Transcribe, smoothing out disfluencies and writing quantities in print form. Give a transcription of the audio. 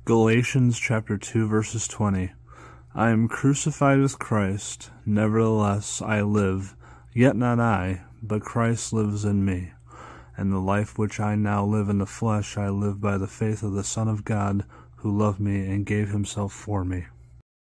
Galatians chapter 2 verses 20. I am crucified with Christ, nevertheless I live, yet not I, but Christ lives in me. And the life which I now live in the flesh I live by the faith of the Son of God, who loved me and gave himself for me.